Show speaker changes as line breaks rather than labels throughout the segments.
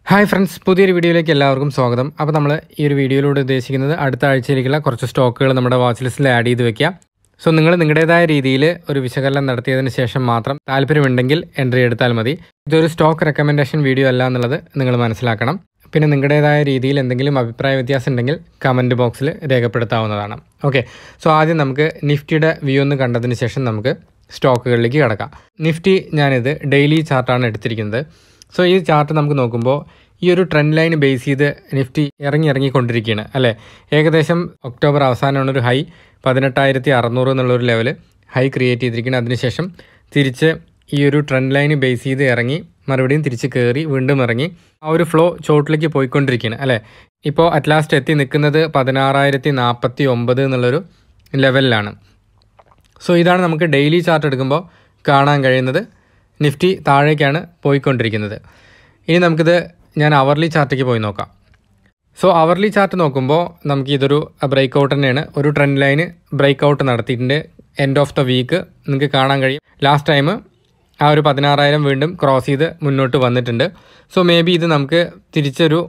Hi friends, പുതിയൊരു വീഡിയോയിലേക്ക് എല്ലാവർക്കും സ്വാഗതം. അപ്പോൾ നമ്മൾ ഈ ഒരു വീഡിയോയിലൂടെ ഉദ്ദേശിക്കുന്നത് അടുത്ത ആഴ്ചയിലേക്കുള്ള കുറച്ച് സ്റ്റോക്കുകൾ നമ്മുടെ വാച്ച് ലിസ്റ്റിൽ ആഡ് ചെയ്ത് വെക്കുക. സോ നിങ്ങൾ നിങ്ങളുടേതായ രീതിയിൽ ഒരു വിശകലനം നടത്തിയതിന് ശേഷം മാത്രം താല്പര്യമുണ്ടെങ്കിൽ എൻട്രി എടുത്താൽ മതി. ഇതൊരു സ്റ്റോക്ക് റെക്കമെൻഡേഷൻ വീഡിയോ അല്ല എന്നുള്ളത് നിങ്ങൾ മനസ്സിലാക്കണം. പിന്നെ നിങ്ങളുടേതായ രീതിയിൽ എന്തെങ്കിലും അഭിപ്രായ വ്യത്യാസം ഉണ്ടെങ്കിൽ കമൻറ്റ് ബോക്സിൽ രേഖപ്പെടുത്താവുന്നതാണ്. ഓക്കെ, സോ ആദ്യം നമുക്ക് നിഫ്റ്റിയുടെ വ്യൂ ഒന്ന് കണ്ടതിന് ശേഷം നമുക്ക് സ്റ്റോക്കുകളിലേക്ക് കിടക്കാം. നിഫ്റ്റി ഞാനിത് ഡെയിലി ചാർട്ടാണ് എടുത്തിരിക്കുന്നത്. സോ ഈ ചാർട്ട് നമുക്ക് നോക്കുമ്പോൾ ഈ ഒരു ട്രെൻഡ് ലൈൻ ബേസ് ചെയ്ത് നിഫ്റ്റി ഇറങ്ങിക്കൊണ്ടിരിക്കുകയാണ് അല്ലേ. ഏകദേശം ഒക്ടോബർ അവസാനമാണ് ഒരു ഹൈ 18,600 എന്നുള്ളൊരു ലെവൽ ഹൈ ക്രിയേറ്റ് ചെയ്തിരിക്കുന്നത്. അതിനുശേഷം തിരിച്ച് ഈ ഒരു ട്രെൻഡ് ലൈൻ ബേസ് ചെയ്ത് ഇറങ്ങി മറുപടിയും തിരിച്ച് കയറി വീണ്ടും ഇറങ്ങി ആ ഒരു ഫ്ലോ ചോട്ടിലേക്ക് പോയിക്കൊണ്ടിരിക്കുകയാണ് അല്ലേ. ഇപ്പോൾ അറ്റ് ലാസ്റ്റ് എത്തി നിൽക്കുന്നത് 16,049 എന്നുള്ളൊരു ലെവലിലാണ്. സോ ഇതാണ് നമുക്ക് ഡെയിലി ചാർട്ട് എടുക്കുമ്പോൾ കാണാൻ കഴിയുന്നത്. നിഫ്റ്റി താഴേക്കാണ് പോയിക്കൊണ്ടിരിക്കുന്നത്. ഇനി നമുക്കിത് ഞാൻ അവർലി ചാർട്ടിലേക്ക് പോയി നോക്കാം. സോ അവർലി ചാർട്ട് നോക്കുമ്പോൾ നമുക്ക് ഇതൊരു ബ്രേക്കൗട്ട് തന്നെയാണ്. ഒരു ട്രെൻഡ് ലൈന് ബ്രേക്കൗട്ട് നടത്തിയിട്ടുണ്ട്. എൻഡ് ഓഫ് ദ വീക്ക് നിങ്ങൾക്ക് കാണാൻ കഴിയും. ലാസ്റ്റ് ടൈം ആ ഒരു 16,000 വീണ്ടും ക്രോസ് ചെയ്ത് മുന്നോട്ട് വന്നിട്ടുണ്ട്. സോ മേ ബി ഇത് നമുക്ക് തിരിച്ചൊരു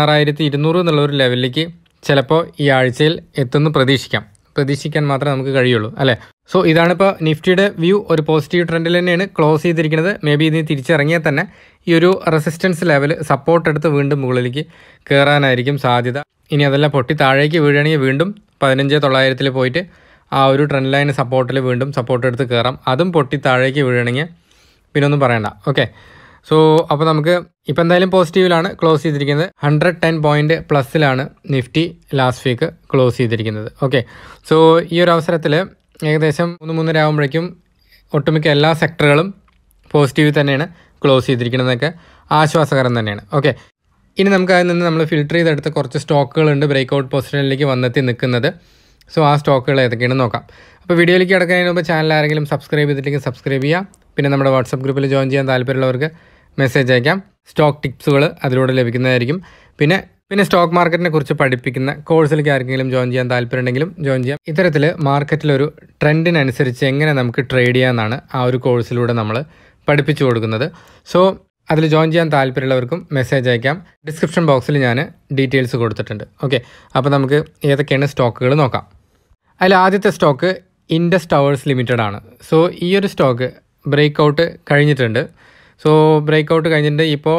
16,200 എന്നുള്ളൊരു ലെവലിലേക്ക് ചിലപ്പോൾ ഈ ആഴ്ചയിൽ എത്തുമെന്ന് പ്രതീക്ഷിക്കാൻ മാത്രമേ നമുക്ക് കഴിയുള്ളൂ അല്ലേ. സോ ഇതാണിപ്പോൾ നിഫ്റ്റിയുടെ വ്യൂ. ഒരു പോസിറ്റീവ് ട്രെൻഡിൽ തന്നെയാണ് ക്ലോസ് ചെയ്തിരിക്കുന്നത്. മേ ബി ഇതിന് തിരിച്ചിറങ്ങിയാൽ തന്നെ ഈ ഒരു റെസിസ്റ്റൻസ് ലെവൽ സപ്പോർട്ട് എടുത്ത് വീണ്ടും മുകളിലേക്ക് കയറാനായിരിക്കും സാധ്യത. ഇനി അതെല്ലാം പൊട്ടി താഴേക്ക് വീഴുകയാണെങ്കിൽ വീണ്ടും 15,900 പോയിട്ട് ആ ഒരു ട്രെൻഡ് ലൈൻ സപ്പോർട്ടിൽ വീണ്ടും സപ്പോർട്ട് എടുത്ത് കയറാം. അതും പൊട്ടി താഴേക്ക് വീഴുകയാണെങ്കിൽ പിന്നെ ഒന്നും പറയണ്ട. ഓക്കെ, സോ അപ്പോൾ നമുക്ക് ഇപ്പോൾ എന്തായാലും പോസിറ്റീവിലാണ് ക്ലോസ് ചെയ്തിരിക്കുന്നത്. 110 പോയിൻറ്റ് പ്ലസ്സിലാണ് നിഫ്റ്റി ലാസ്റ്റ് വീക്ക് ക്ലോസ് ചെയ്തിരിക്കുന്നത്. ഓക്കെ, സോ ഈ ഒരു അവസരത്തിൽ ഏകദേശം 3:30 ആകുമ്പോഴേക്കും ഒട്ടുമിക്ക എല്ലാ സെക്ടറുകളും പോസിറ്റീവ് തന്നെയാണ് ക്ലോസ് ചെയ്തിരിക്കുന്നതൊക്കെ ആശ്വാസകരം തന്നെയാണ്. ഓക്കെ, ഇനി നമുക്ക് അതിൽ നിന്ന് നമ്മൾ ഫിൽറ്റർ ചെയ്തെടുത്ത കുറച്ച് സ്റ്റോക്കുകളുണ്ട് ബ്രേക്കൗട്ട് പൊസിഷനിലേക്ക് വന്നെത്തി നിൽക്കുന്നത്. സോ ആ സ്റ്റോക്കുകൾ ഏതൊക്കെയാണെന്ന് നോക്കാം. അപ്പോൾ വീഡിയോയിലേക്ക് കിടക്കുന്നതിന് മുമ്പ് ചാനൽ ആരെങ്കിലും സബ്സ്ക്രൈബ് ചെയ്തിട്ടുണ്ടെങ്കിൽ സബ്സ്ക്രൈബ് ചെയ്യാം. പിന്നെ നമ്മുടെ വാട്സപ്പ് ഗ്രൂപ്പിൽ ജോയിൻ ചെയ്യാൻ താല്പര്യമുള്ളവർക്ക് മെസ്സേജ് അയക്കാം. സ്റ്റോക്ക് ടിപ്സുകൾ അതിലൂടെ ലഭിക്കുന്നതായിരിക്കും. പിന്നെ സ്റ്റോക്ക് മാർക്കറ്റിനെ കുറിച്ച് പഠിപ്പിക്കുന്ന കോഴ്സിലേക്ക് ആർക്കെങ്കിലും ജോയിൻ ചെയ്യാൻ താല്പര്യമുണ്ടെങ്കിലും ജോയിൻ ചെയ്യാം. ഇത്തരത്തിൽ മാർക്കറ്റിലൊരു ട്രെൻഡിനനുസരിച്ച് എങ്ങനെ നമുക്ക് ട്രേഡ് ചെയ്യാമെന്നാണ് ആ ഒരു കോഴ്സിലൂടെ നമ്മൾ പഠിപ്പിച്ചു കൊടുക്കുന്നത്. സോ അതിൽ ജോയിൻ ചെയ്യാൻ താല്പര്യമുള്ളവർക്കും മെസ്സേജ് അയക്കാം. ഡിസ്ക്രിപ്ഷൻ ബോക്സിൽ ഞാൻ ഡീറ്റെയിൽസ് കൊടുത്തിട്ടുണ്ട്. ഓക്കെ, അപ്പോൾ നമുക്ക് ഏതൊക്കെയാണ് സ്റ്റോക്കുകൾ നോക്കാം. അതിൽ ആദ്യത്തെ സ്റ്റോക്ക് ഇൻഡസ് ടവേഴ്സ് ലിമിറ്റഡ് ആണ്. സോ ഈ ഒരു സ്റ്റോക്ക് ബ്രേക്കൗട്ട് കഴിഞ്ഞിട്ടുണ്ട്. സോ ബ്രേക്കൗട്ട് കഴിഞ്ഞിട്ട് ഇപ്പോൾ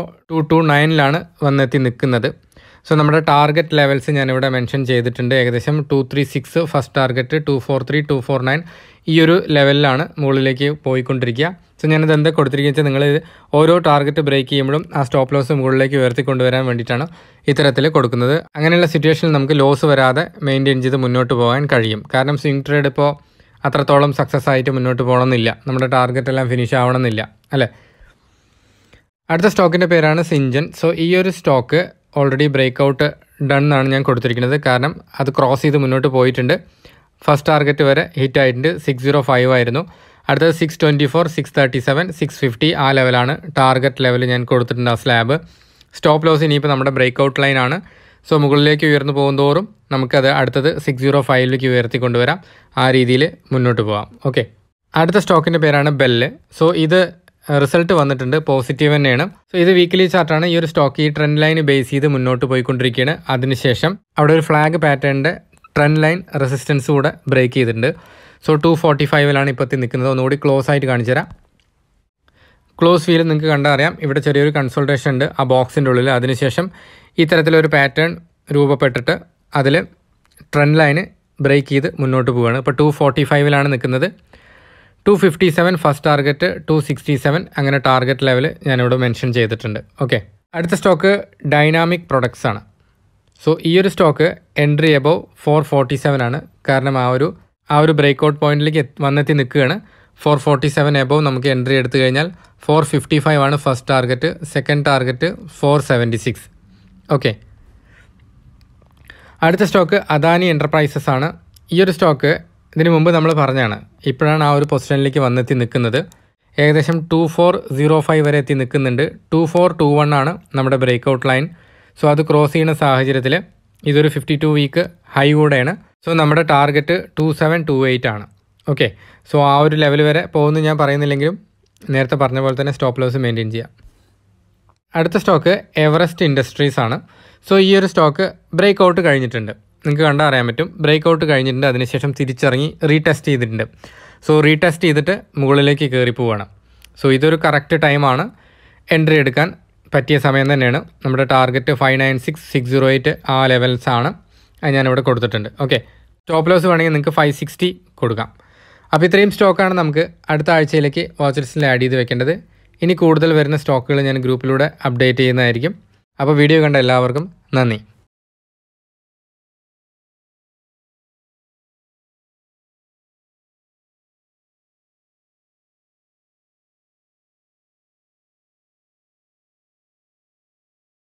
229 വന്നെത്തി നിൽക്കുന്നത്. സോ നമ്മുടെ ടാർഗറ്റ് ലെവൽസ് ഞാനിവിടെ മെൻഷൻ ചെയ്തിട്ടുണ്ട്. ഏകദേശം 236 ഫസ്റ്റ് ടാർഗറ്റ്, 243, 249 ഈ ഒരു ലെവലിലാണ് മുകളിലേക്ക് പോയിക്കൊണ്ടിരിക്കുക. സോ ഞാനിത് എന്താ കൊടുത്തിരിക്കുക വെച്ചാൽ നിങ്ങൾ ഓരോ ടാർഗറ്റ് ബ്രേക്ക് ചെയ്യുമ്പോഴും ആ സ്റ്റോപ്പ് ലോസ് മുകളിലേക്ക് ഉയർത്തിക്കൊണ്ടുവരാൻ വേണ്ടിയിട്ടാണ് ഇത്തരത്തിൽ കൊടുക്കുന്നത്. അങ്ങനെയുള്ള സിറ്റുവേഷനിൽ നമുക്ക് ലോസ് വരാതെ മെയിൻറ്റെയിൻ ചെയ്ത് മുന്നോട്ട് പോകാൻ കഴിയും. കാരണം സ്വിംഗ് ട്രേഡ് ഇപ്പോൾ അത്രത്തോളം സക്സസ് ആയിട്ട് മുന്നോട്ട് പോകണമെന്നില്ല. നമ്മുടെ ടാർഗറ്റ് എല്ലാം ഫിനിഷ് ആവണമെന്നില്ല അല്ലേ. അടുത്ത സ്റ്റോക്കിൻ്റെ പേരാണ് സിഞ്ചൻ. സോ ഈ ഒരു സ്റ്റോക്ക് ഓൾറെഡി ബ്രേക്കൗട്ട് ഡൺ ആണ് ഞാൻ കൊടുത്തിരിക്കുന്നത്. കാരണം അത് ക്രോസ് ചെയ്ത് മുന്നോട്ട് പോയിട്ടുണ്ട്. ഫസ്റ്റ് ടാർഗറ്റ് വരെ ഹിറ്റ് ആയിട്ടുണ്ട്. 605 ആയിരുന്നു. അടുത്തത് 624, 637, 650 ആ ലെവലാണ് ടാർഗറ്റ് ലെവൽ ഞാൻ കൊടുത്തിട്ടുണ്ട്. ആ സ്ലാബ് സ്റ്റോപ്പ് ലോസ് ഇനിയിപ്പോൾ നമ്മുടെ ബ്രേക്കൗട്ട് ലൈനാണ്. സോ മുകളിലേക്ക് ഉയർന്നു പോകുന്തോറും നമുക്കത് അടുത്തത് 605ലേക്ക് ഉയർത്തിക്കൊണ്ടുവരാം. ആ രീതിയിൽ മുന്നോട്ട് പോകാം. ഓക്കെ, അടുത്ത സ്റ്റോക്കിൻ്റെ പേരാണ് ബെല്ല്. സോ ഇത് റിസൾട്ട് വന്നിട്ടുണ്ട്, പോസിറ്റീവ് തന്നെയാണ്. സോ ഇത് വീക്കിലി ചാർട്ടാണ്. ഈ ഒരു സ്റ്റോക്ക് ഈ ട്രെൻഡ് ലൈൻ ബേസ് ചെയ്ത് മുന്നോട്ട് പോയിക്കൊണ്ടിരിക്കുകയാണ്. അതിനുശേഷം അവിടെ ഒരു ഫ്ലാഗ് പാറ്റേണിൻ്റെ ട്രെൻഡ് ലൈൻ റെസിസ്റ്റൻസ് കൂടെ ബ്രേക്ക് ചെയ്തിട്ടുണ്ട്. സോ 245 ഇപ്പോൾ നിൽക്കുന്നത്. ഒന്നുകൂടി ക്ലോസ് ആയിട്ട് കാണിച്ചു തരാം. ക്ലോസ് വീൽ നിങ്ങൾക്ക് കണ്ടാൽ അറിയാം. ഇവിടെ ചെറിയൊരു കൺസൾട്ടേഷൻ ഉണ്ട് ആ ബോക്സിൻ്റെ ഉള്ളിൽ. അതിനുശേഷം ഇത്തരത്തിലൊരു പാറ്റേൺ രൂപപ്പെട്ടിട്ട് അതിൽ ട്രെൻഡ് ലൈന് ബ്രേക്ക് ചെയ്ത് മുന്നോട്ട് പോവുകയാണ്. ഇപ്പോൾ 245 നിൽക്കുന്നത്. 257 ഫസ്റ്റ് ടാർഗറ്റ്, 267 അങ്ങനെ ടാർഗറ്റ് ലെവൽ ഞാനിവിടെ മെൻഷൻ ചെയ്തിട്ടുണ്ട്. ഓക്കെ, അടുത്ത സ്റ്റോക്ക് ഡൈനാമിക് പ്രൊഡക്ട്സ് ആണ്. സോ ഈ ഒരു സ്റ്റോക്ക് എൻട്രി എബവ് 447 ആണ്. കാരണം ആ ഒരു ബ്രേക്കൗട്ട് പോയിന്റിലേക്ക് വന്നെത്തി നിൽക്കുകയാണ്. 447 എബവ് നമുക്ക് എൻട്രി എടുത്തു കഴിഞ്ഞാൽ 455 ആണ് first target. Second target 476. Okay, അടുത്ത സ്റ്റോക്ക് അദാനി എൻ്റർപ്രൈസസ് ആണ്. ഈ ഒരു സ്റ്റോക്ക് ഇതിന് മുമ്പ് നമ്മൾ പറഞ്ഞാണ്. ഇപ്പോഴാണ് ആ ഒരു പൊസിഷനിലേക്ക് വന്നെത്തി നിൽക്കുന്നത്. ഏകദേശം 2405 വരെ എത്തി നിൽക്കുന്നുണ്ട്. 2421 ആണ് നമ്മുടെ ബ്രേക്കൗട്ട് ലൈൻ. സോ അത് ക്രോസ് ചെയ്യുന്ന സാഹചര്യത്തിൽ ഇതൊരു 52 വീക്ക് ഹൈ കൂടെയാണ്. സോ നമ്മുടെ ടാർഗറ്റ് 2728 ആണ്. ഓക്കെ, സോ ആ ഒരു ലെവൽ വരെ പോകുമെന്ന് ഞാൻ പറയുന്നില്ലെങ്കിലും നേരത്തെ പറഞ്ഞ പോലെ തന്നെ സ്റ്റോപ്പ് ലോസ് മെയിൻറ്റെയിൻ ചെയ്യാം. അടുത്ത സ്റ്റോക്ക് എവറസ്റ്റ് ഇൻഡസ്ട്രീസ് ആണ്. സോ ഈ ഒരു സ്റ്റോക്ക് ബ്രേക്ക് ഔട്ട് കഴിഞ്ഞിട്ടുണ്ട്. നിങ്ങൾക്ക് കണ്ടാൽ അറിയാൻ പറ്റും. ബ്രേക്ക് ഔട്ട് കഴിഞ്ഞിട്ടുണ്ട്, അതിനുശേഷം തിരിച്ചിറങ്ങി റീടെസ്റ്റ് ചെയ്തിട്ടുണ്ട്. സോ റീടെസ്റ്റ് ചെയ്തിട്ട് മുകളിലേക്ക് കയറി പോവുകയാണ്. സോ ഇതൊരു കറക്റ്റ് ടൈമാണ്, എൻട്രി എടുക്കാൻ പറ്റിയ സമയം തന്നെയാണ്. നമ്മുടെ ടാർഗറ്റ് 596,608 ആ ലെവൽസാണ്. അത് ഞാനിവിടെ കൊടുത്തിട്ടുണ്ട്. ഓക്കെ, സ്റ്റോപ്പ് ലോസ് വേണമെങ്കിൽ നിങ്ങൾക്ക് 560 കൊടുക്കാം. അപ്പോൾ ഇത്രയും സ്റ്റോക്കാണ് നമുക്ക് അടുത്ത ആഴ്ചയിലേക്ക് വാച്ച് ലിസ്റ്റിൽ ആഡ് ചെയ്ത് വെക്കേണ്ടത്. ഇനി കൂടുതൽ വരുന്ന സ്റ്റോക്കുകൾ ഞാൻ ഗ്രൂപ്പിലൂടെ അപ്ഡേറ്റ് ചെയ്യുന്നതായിരിക്കും. അപ്പോൾ വീഡിയോ കണ്ട എല്ലാവർക്കും നന്ദി.